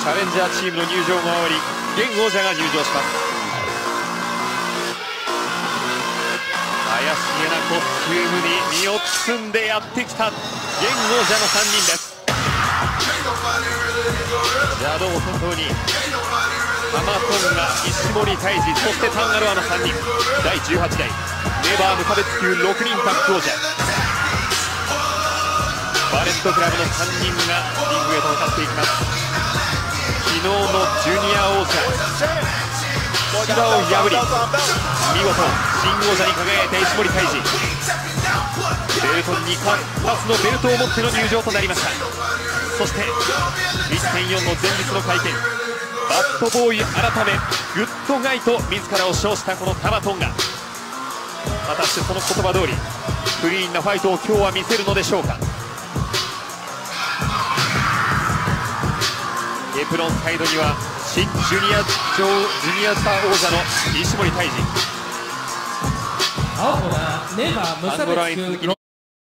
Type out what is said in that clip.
チャレンジャーチームの入場が終わり、現王者が入場します。怪しげなコスチュームに身を包んでやってきた現王者の3人です。邪道本当にハマトンガ、石森泰治、そしてタンガロアの3人、第18代ネバー無差別級6人タッグ王者バレットクラブの3人がリングへと向かっていきます。昨日のジュニア王者千葉を破り、見事新王者に輝いた石森泰治、ベルト2つのベルトを持っての入場となりました。そして1.4 の前日の会見、バッドボーイ改めグッドガイと自らを称したこのタマトンガ、果たしてその言葉通りクリーンなファイトを今日は見せるのでしょうか。エプロンサイドには新ジュニアスター王者の石森泰治、 青コーナーネバー無差別級